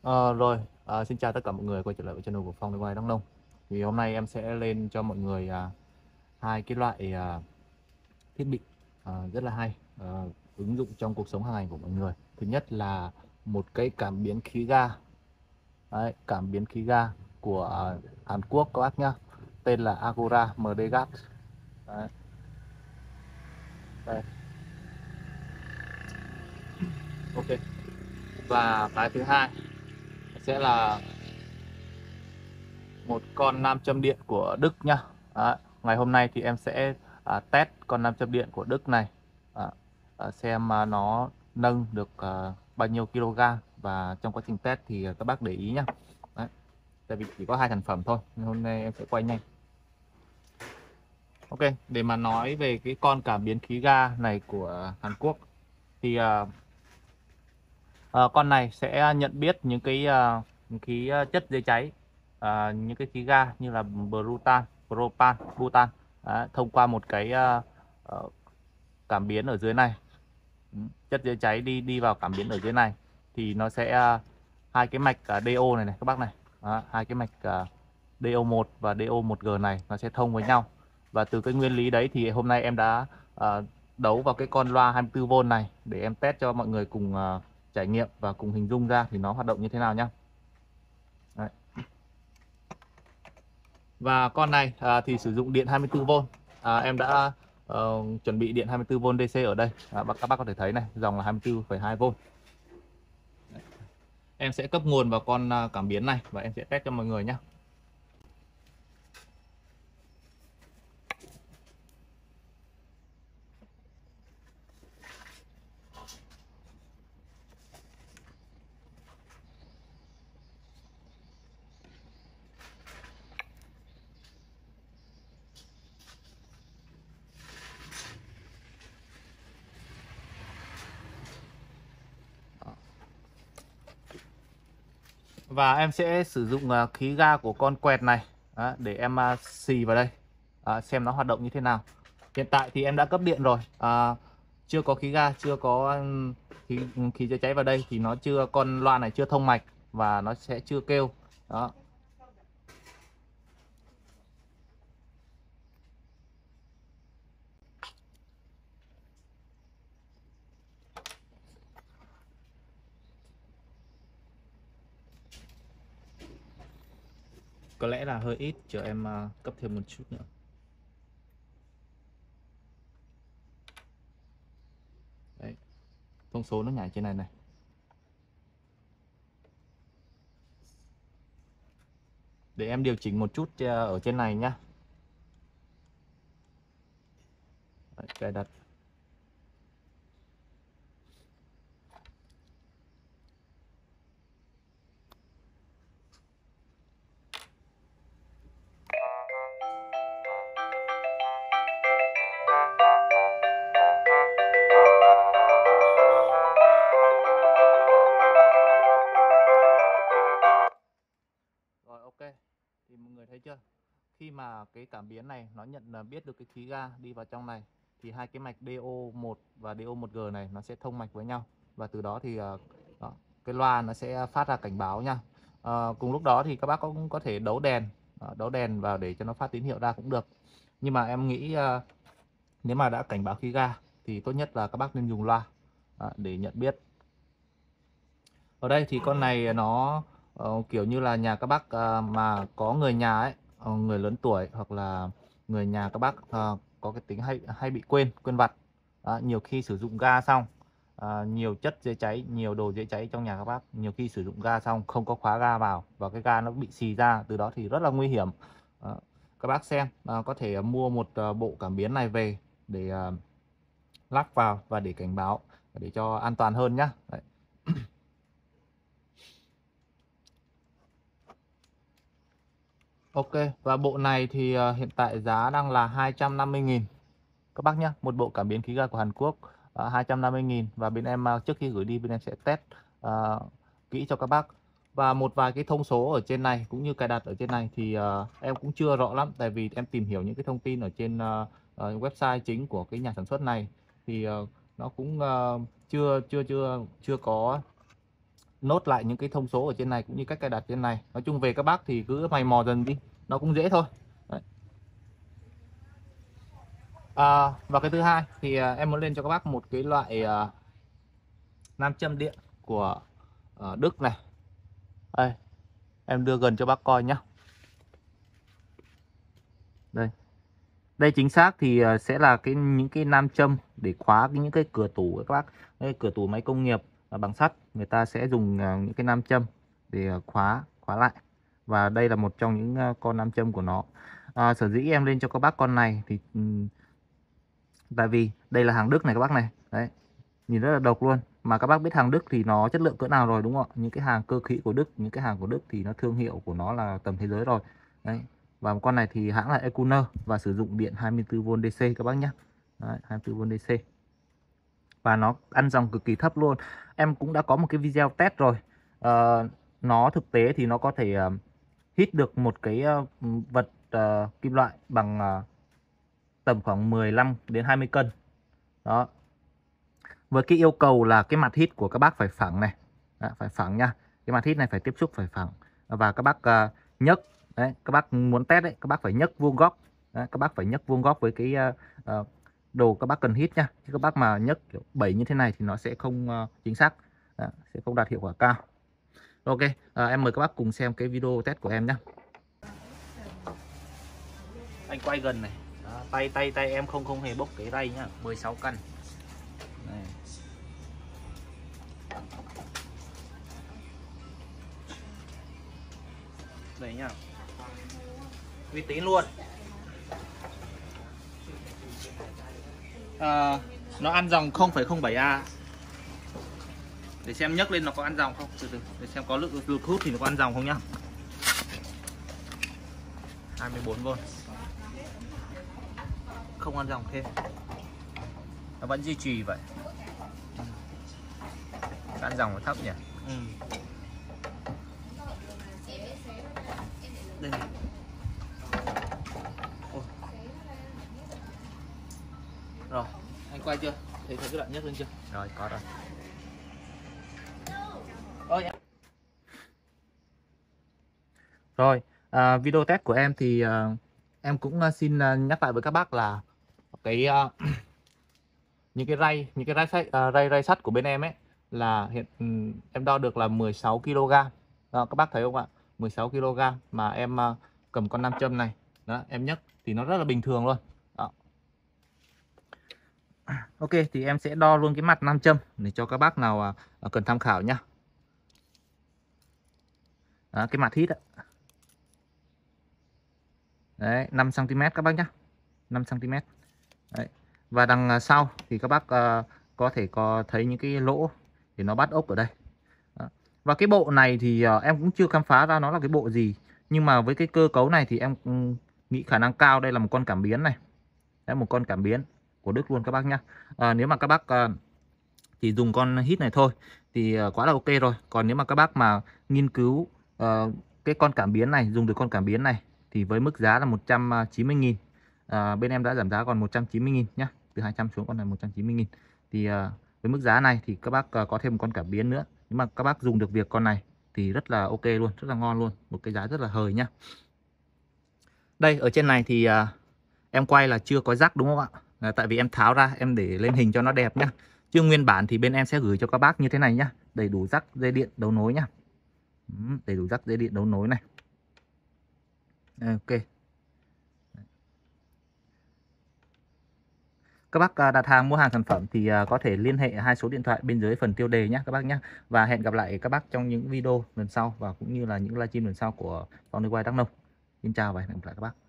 Xin chào tất cả mọi người quay trở lại với channel của Phong Ngoài Đắk Nông. Thì hôm nay em sẽ lên cho mọi người hai cái loại thiết bị rất là hay, ứng dụng trong cuộc sống hàng ngày của mọi người. Thứ nhất là một cái cảm biến khí ga. Đấy, cảm biến khí ga của Hàn Quốc các bác nhá. Tên là Agora MD Gas. Đấy, đây. Ok. Và cái thứ hai sẽ là một con nam châm điện của Đức nhá. Đấy, ngày hôm nay thì em sẽ test con nam châm điện của Đức này, xem nó nâng được bao nhiêu kg, và trong quá trình test thì các bác để ý nhá. Đấy, tại vì chỉ có hai sản phẩm thôi nên hôm nay em sẽ quay nhanh. Ok, để mà nói về cái con cảm biến khí ga này của Hàn Quốc thì con này sẽ nhận biết những cái chất dễ cháy, những cái khí ga như là butan, propan, butan, thông qua một cái cảm biến ở dưới này. Chất dễ cháy đi đi vào cảm biến ở dưới này thì nó sẽ hai cái mạch DO này này các bác này. Đó, hai cái mạch DO1 và DO1G này nó sẽ thông với nhau, và từ cái nguyên lý đấy thì hôm nay em đã đấu vào cái con loa 24V này để em test cho mọi người cùng trải nghiệm và cùng hình dung ra thì nó hoạt động như thế nào nhá. Đấy. Và con này thì sử dụng điện 24V. Em đã chuẩn bị điện 24V DC ở đây. Các bác có thể thấy này, dòng là 24,2V. Em sẽ cấp nguồn vào con cảm biến này và em sẽ test cho mọi người nhé. Và em sẽ sử dụng khí ga của con quẹt này để em xì vào đây xem nó hoạt động như thế nào. Hiện tại thì em đã cấp điện rồi, chưa có khí ga, chưa có khí chữa cháy vào đây thì nó chưa, con loa này chưa thông mạch và nó sẽ chưa kêu. Đó. Có lẽ là hơi ít, chờ em cấp thêm một chút nữa. Đấy, thông số nó nhảy trên này này. Để em điều chỉnh một chút ở trên này nhá. Đấy, cài đặt. Rồi, ok. Thì mọi người thấy chưa? Khi mà cái cảm biến này nó nhận biết được cái khí ga đi vào trong này thì hai cái mạch DO1 và DO1G này nó sẽ thông mạch với nhau, và từ đó thì đó, cái loa nó sẽ phát ra cảnh báo nha. Cùng lúc đó thì các bác cũng có thể đấu đèn vào để cho nó phát tín hiệu ra cũng được. Nhưng mà em nghĩ nếu mà đã cảnh báo khí ga thì tốt nhất là các bác nên dùng loa để nhận biết. Ở đây thì con này nó kiểu như là nhà các bác mà có người nhà ấy, người lớn tuổi hoặc là người nhà các bác có cái tính hay bị quên vặt. Nhiều khi sử dụng ga xong, nhiều chất dễ cháy, nhiều đồ dễ cháy trong nhà các bác, nhiều khi sử dụng ga xong không có khóa ga vào và cái ga nó bị xì ra, từ đó thì rất là nguy hiểm. Các bác xem có thể mua một bộ cảm biến này về để lắp vào và để cảnh báo để cho an toàn hơn nhá. Đấy. Ok, và bộ này thì hiện tại giá đang là 250.000 các bác nhé. Một bộ cảm biến khí ga của Hàn Quốc 250.000, và bên em trước khi gửi đi bên em sẽ test kỹ cho các bác. Và một vài cái thông số ở trên này cũng như cài đặt ở trên này thì em cũng chưa rõ lắm, tại vì em tìm hiểu những cái thông tin ở trên website chính của cái nhà sản xuất này thì nó cũng chưa có nốt lại những cái thông số ở trên này cũng như cách cài đặt trên này. Nói chung về các bác thì cứ mày mò dần đi, nó cũng dễ thôi. Đấy. Và cái thứ hai thì em muốn lên cho các bác một cái loại nam châm điện của Đức này. Đây, em đưa gần cho bác coi nhá. Đây chính xác thì sẽ là những cái nam châm để khóa những cái cửa tủ các bác. Đây, cửa tủ máy công nghiệp bằng sắt, người ta sẽ dùng những cái nam châm để khóa lại. Và đây là một trong những con nam châm của nó. Sở dĩ em lên cho các bác con này thì tại vì đây là hàng Đức này các bác này. Đấy, nhìn rất là độc luôn. Mà các bác biết hàng Đức thì nó chất lượng cỡ nào rồi đúng không ạ? Những cái hàng cơ khí của Đức, những cái hàng của Đức thì nó thương hiệu của nó là tầm thế giới rồi. Đấy. Và con này thì hãng là Ecuner và sử dụng điện 24V DC các bác nhé. Đấy, 24V DC. Và nó ăn dòng cực kỳ thấp luôn. Em cũng đã có một cái video test rồi. Nó thực tế thì nó có thể hít được một cái vật kim loại bằng tầm khoảng 15 đến 20 cân. Đó. Với cái yêu cầu là cái mặt hít của các bác phải phẳng này. Đó, phải phẳng nha. Cái mặt hít này phải tiếp xúc phải phẳng. Và các bác nhấc. Đấy, các bác muốn test đấy, các bác phải nhấc vuông góc. Đấy, các bác phải nhấc vuông góc với cái đồ các bác cần hít nha. Chứ các bác mà nhấc kiểu 7 như thế này thì nó sẽ không chính xác. Đó, sẽ không đạt hiệu quả cao. Ok, em mời các bác cùng xem cái video test của em nhé. Anh quay gần này. Đó, tay em không hề bốc cái ray nhá, 16 cân. Đây. Đây nhá. Uy tín luôn. Nó ăn dòng 0,07A. Để xem nhấc lên nó có ăn dòng không. Từ từ để xem có lực hút thì nó có ăn dòng không nhá. 24V. Không ăn dòng thêm. Nó vẫn duy trì vậy. Ăn dòng nó thấp nhỉ. Đây này. Rồi, anh quay chưa? Thấy cái đoạn nhấc lên chưa? Rồi, có rồi. Rồi, video test của em thì em cũng xin nhắc lại với các bác là cái những cái ray sắt của bên em ấy là hiện em đo được là 16 kg. Đó, các bác thấy không ạ? 16 kg mà em cầm con nam châm này, đó, em nhấc thì nó rất là bình thường luôn. Đó. Ok, thì em sẽ đo luôn cái mặt nam châm để cho các bác nào cần tham khảo nhá. Đó, cái mặt hít ạ. Đấy, 5 cm các bác nhá. 5 cm. Đấy. Và đằng sau thì các bác có thể thấy những cái lỗ để nó bắt ốc ở đây. Đó. Và cái bộ này thì em cũng chưa khám phá ra nó là cái bộ gì. Nhưng mà với cái cơ cấu này thì em nghĩ khả năng cao đây là một con cảm biến này. Đấy, một con cảm biến của Đức luôn các bác nhá. Nếu mà các bác chỉ dùng con hít này thôi thì quá là ok rồi. Còn nếu mà các bác mà nghiên cứu cái con cảm biến này, dùng được con cảm biến này thì với mức giá là 190.000. Bên em đã giảm giá còn 190.000 nhá. Từ 200 xuống con này 190.000. Thì với mức giá này thì các bác có thêm một con cảm biến nữa. Nhưng mà các bác dùng được việc con này thì rất là ok luôn, rất là ngon luôn. Một cái giá rất là hời nhá. Đây, ở trên này thì em quay là chưa có rắc đúng không ạ? Tại vì em tháo ra, em để lên hình cho nó đẹp nhá. Chứ nguyên bản thì bên em sẽ gửi cho các bác như thế này nhá. Đầy đủ rắc dây điện đấu nối nhá. Đầy đủ rắc dây điện đấu nối này. Ok. Các bác đặt hàng mua hàng sản phẩm thì có thể liên hệ 2 số điện thoại bên dưới phần tiêu đề nhé các bác nhé. Và hẹn gặp lại các bác trong những video lần sau và cũng như là những livestream lần sau của Phong Đi Quay Đắk Nông. Xin chào và hẹn gặp lại các bác.